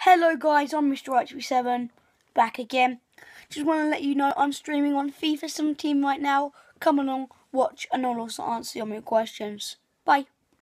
Hello guys, I'm Mr. H7, back again. Just want to let you know I'm streaming on FIFA 17 right now. Come along, watch, and I'll also answer your questions. Bye.